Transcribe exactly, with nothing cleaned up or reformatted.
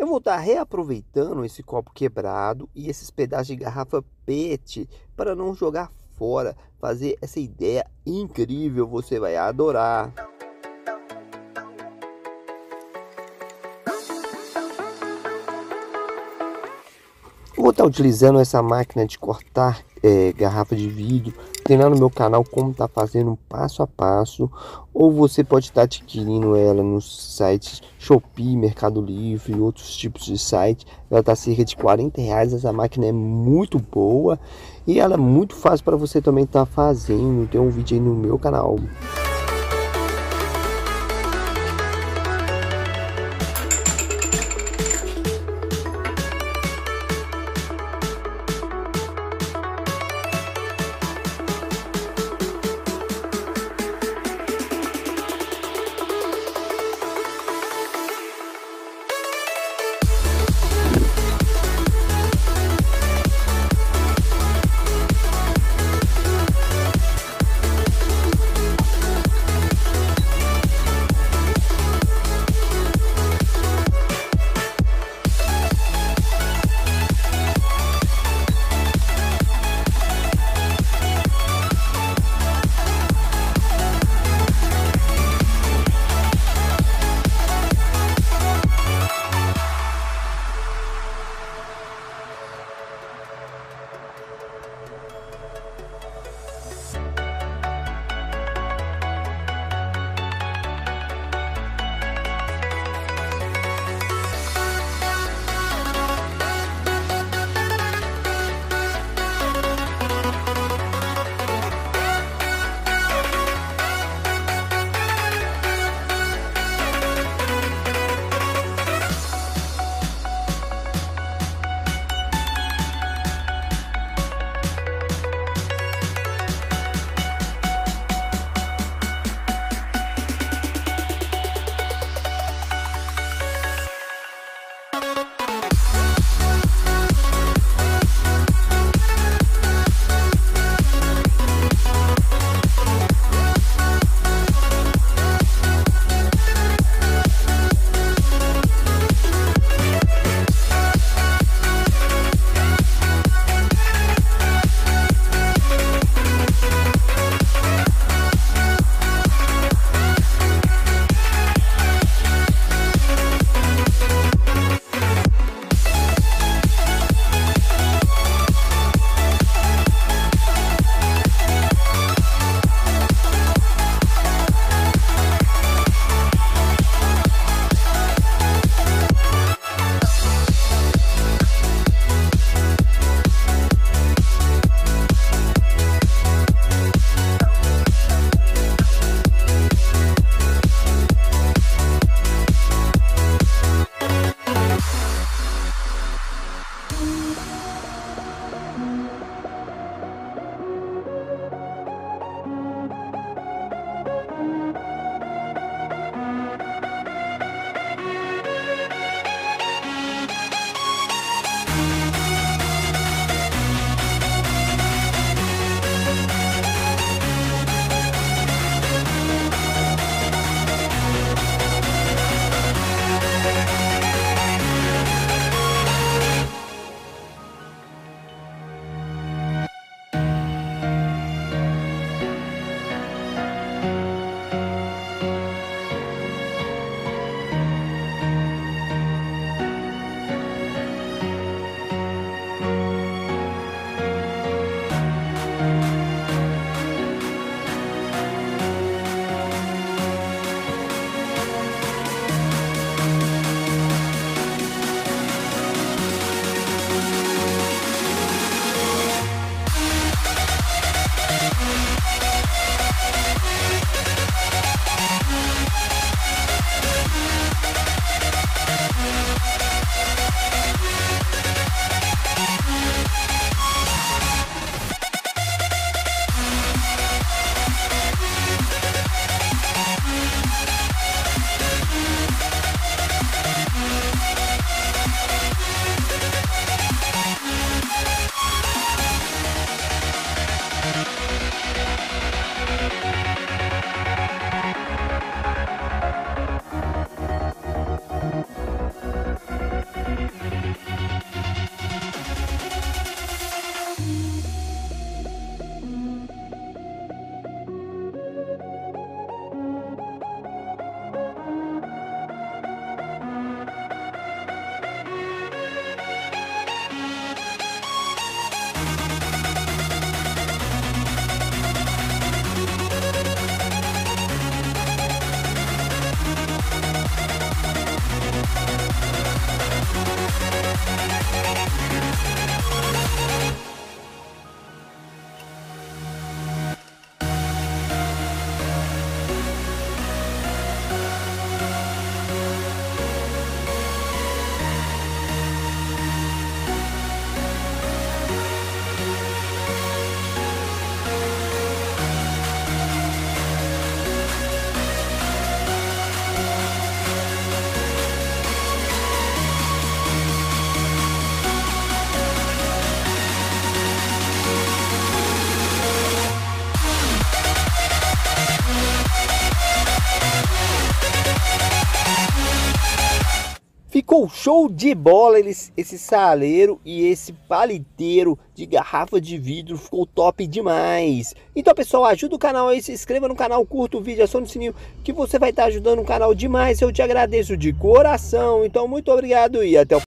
Eu vou estar reaproveitando esse copo quebrado e esses pedaços de garrafa PET para não jogar fora, fazer essa ideia incrível, você vai adorar. Eu vou estar utilizando essa máquina de cortar é, garrafa de vidro. Tem lá no meu canal como tá fazendo passo a passo. Ou você pode estar adquirindo ela nos sites Shopee, Mercado Livre e outros tipos de site. Ela está cerca de quarenta reais. Essa máquina é muito boa e ela é muito fácil para você também estar fazendo. Tem um vídeo aí no meu canal. ficou show de bola eles, esse saleiro e esse paliteiro de garrafa de vidro, ficou top demais. Então pessoal, ajuda o canal aí, se inscreva no canal, curta o vídeo, acione o sininho que você vai estar ajudando o canal demais. Eu te agradeço de coração, então muito obrigado e até o